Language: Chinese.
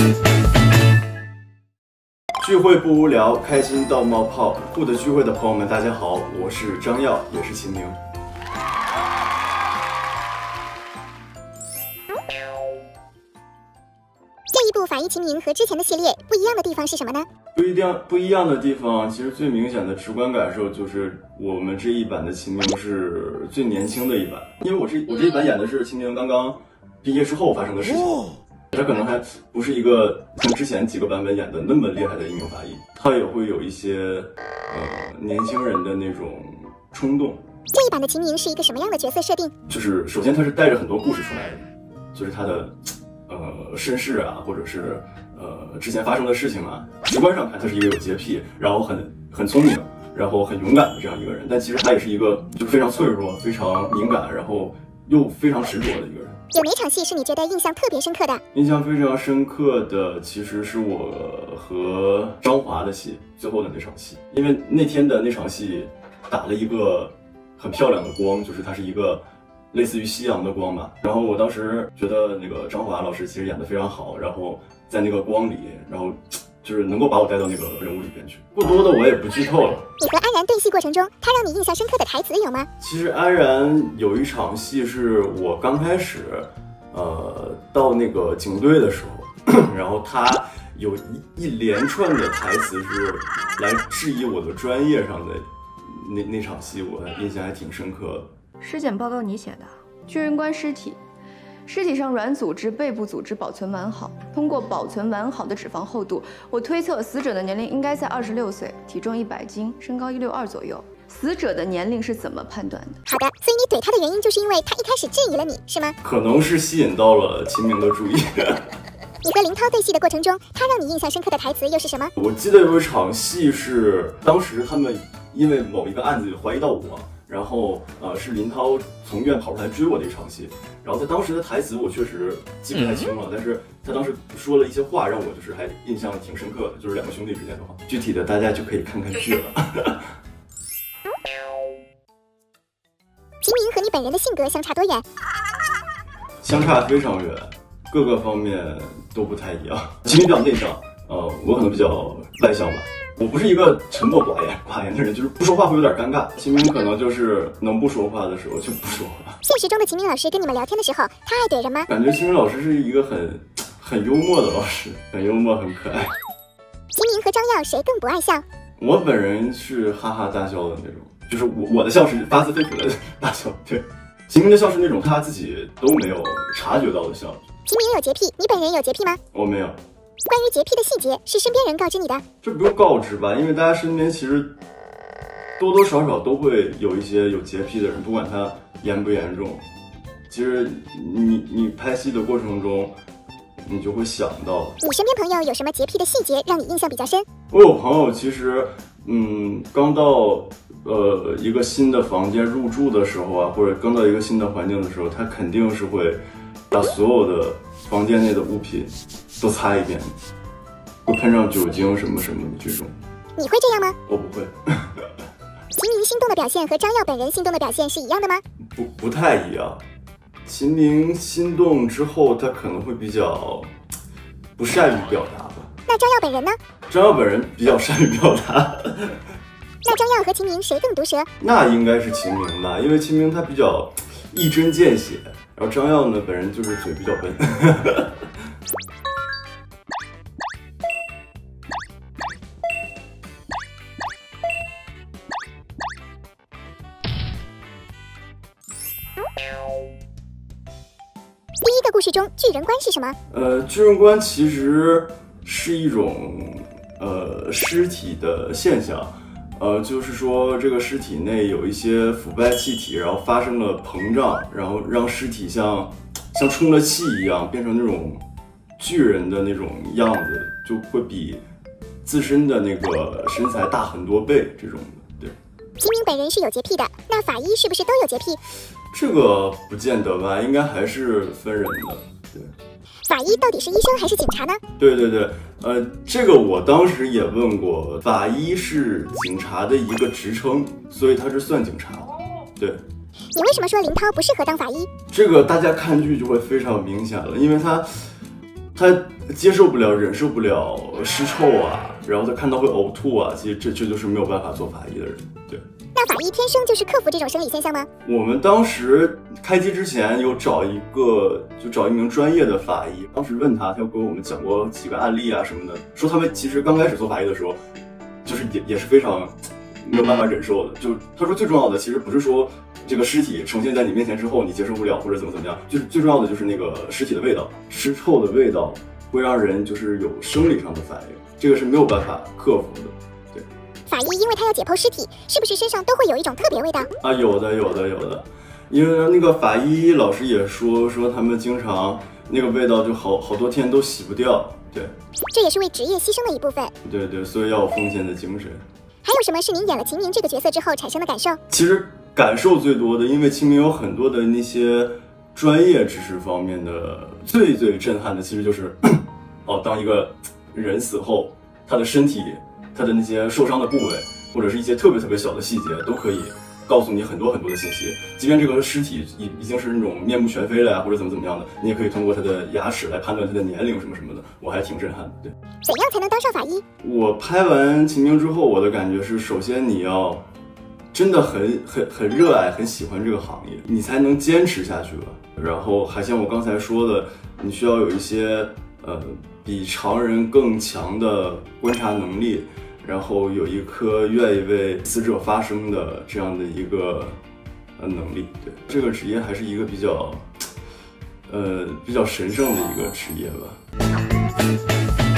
聚会不无聊，开心到冒泡。酷的聚会的朋友们，大家好，我是张耀，也是秦明。 这一部法医秦明和之前的系列不一样的地方是什么呢？ 不一样的地方，其实最明显的直观感受就是我们这一版的秦明是最年轻的一版，因为我这一版演的是秦明刚刚毕业之后发生的事情。他可能还不是一个像之前几个版本演的那么厉害的一名法医，他也会有一些年轻人的那种冲动。 这一版的秦明是一个什么样的角色设定？ 就是首先他是带着很多故事出来的，就是他的身世啊，或者是之前发生的事情啊，直观上看他是一个有洁癖，然后很聪明，然后很勇敢的这样一个人，但其实他也是一个就非常脆弱、非常敏感，然后又非常执着的一个人。 有哪场戏是你觉得印象特别深刻的？ 印象非常深刻的其实是我和张华的戏，最后的那场戏，因为那天的那场戏打了一个很漂亮的光，就是它是一个类似于夕阳的光吧。然后我当时觉得那个张华老师其实演得非常好，然后在那个光里，然后就是能够把我带到那个人物里边去。过多的我也不剧透了。 你和安然对戏过程中，他让你印象深刻的台词有吗？ 其实安然有一场戏是我刚开始，到那个警队的时候，然后他有一连串的台词是来质疑我的专业上的那场戏，我印象还挺深刻的。 尸检报告你写的，巨人观尸体。尸体上软组织、背部组织保存完好。通过保存完好的脂肪厚度，我推测死者的年龄应该在26岁，体重100斤，身高162左右。死者的年龄是怎么判断的？ 好的，所以你怼他的原因就是因为他一开始质疑了你，是吗？ 可能是吸引到了秦明的注意。 你和林涛对戏的过程中，他让你印象深刻的台词又是什么？ 我记得有一场戏是当时他们因为某一个案子怀疑到我。然后是林涛从医院跑出来追我的一场戏，然后他当时的台词我确实记不太清了，但是他当时说了一些话，让我就是还印象挺深刻的，就是两个兄弟之间的话。具体的大家就可以看看剧了。 秦明和你本人的性格相差多远？ 相差非常远，各个方面都不太一样。秦明比较内向，我可能比较外向吧。我不是一个沉默寡言的人，就是不说话会有点尴尬。秦明可能就是能不说话的时候就不说话。 现实中的秦明老师跟你们聊天的时候，他爱怼人吗？ 感觉秦明老师是一个很幽默的老师，很幽默，很可爱。 秦明和张耀谁更不爱笑？ 我本人是哈哈大笑的那种，就是我的笑是发自肺腑的大笑。对，秦明的笑是那种他自己都没有察觉到的笑。 秦明有洁癖，你本人有洁癖吗？ 我没有。 关于洁癖的细节是身边人告知你的？ 这不用告知吧，因为大家身边其实多多少少都会有一些有洁癖的人，不管他严不严重。其实你拍戏的过程中，你就会想到。 你身边朋友有什么洁癖的细节让你印象比较深？ 我有朋友其实，刚到一个新的房间入住的时候啊，或者刚到一个新的环境的时候，他肯定是会把所有的房间内的物品都擦一遍，会喷上酒精什么什么的这种。 你会这样吗？ 我不会。 秦明心动的表现和张耀本人心动的表现是一样的吗？ 不太一样。秦明心动之后，他可能会比较不善于表达吧。 那张耀本人呢？ 张耀本人比较善于表达。 那张耀和秦明谁更毒舌？那应该是秦明吧，因为秦明他比较一针见血，然后张耀呢本人就是嘴比较笨。 第一个故事中，巨人观是什么？ 巨人观其实是一种尸体的现象，就是说这个尸体内有一些腐败气体，然后发生了膨胀，然后让尸体像充了气一样，变成那种巨人的那种样子，就会比自身的那个身材大很多倍这种的。对， 秦明本人是有洁癖的，那法医是不是都有洁癖？ 这个不见得吧，应该还是分人的。对， 法医到底是医生还是警察呢？ 对，这个我当时也问过，法医是警察的一个职称，所以他是算警察。对， 你为什么说林涛不适合当法医？ 这个大家看剧就会非常明显了，因为他他接受不了、忍受不了尸臭啊，然后他看到会呕吐啊，其实这就是没有办法做法医的人。对， 那法医天生就是克服这种生理现象吗？ 我们当时开机之前有找一名专业的法医，当时问他，他给我们讲过几个案例啊什么的，说他们其实刚开始做法医的时候，就是也是非常没有办法忍受的。就他说最重要的其实不是说这个尸体呈现在你面前之后你接受不了或者怎么样，就是最重要的就是那个尸体的味道，尸臭的味道会让人就是有生理上的反应，这个是没有办法克服的。对， 法医因为他要解剖尸体，是不是身上都会有一种特别味道啊？有的，因为那个法医老师也说他们经常那个味道就好多天都洗不掉。对， 这也是为职业牺牲的一部分。 对，所以要有奉献的精神。 还有什么是您演了秦明这个角色之后产生的感受？ 其实感受最多的，因为秦明有很多的那些专业知识方面的，最震撼的其实就是当一个人死后，他的身体，他的那些受伤的部位，或者是一些特别小的细节，都可以告诉你很多的信息。即便这个尸体已经是那种面目全非了呀，或者怎么样的，你也可以通过他的牙齿来判断他的年龄什么的，我还挺震撼的。对， 怎样才能当上法医？我拍完秦明之后，我的感觉是，首先你要真的很热爱、很喜欢这个行业，你才能坚持下去吧。然后还像我刚才说的，你需要有一些比常人更强的观察能力，然后有一颗愿意为死者发声的这样的一个能力。对，这个职业还是一个比较神圣的一个职业吧。